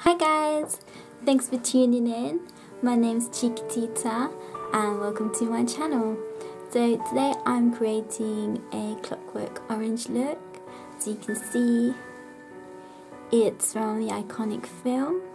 Hi guys, thanks for tuning in. My name's Chiquitita and welcome to my channel. So today I'm creating a ClockWork Orange look. As you can see, it's from the iconic film.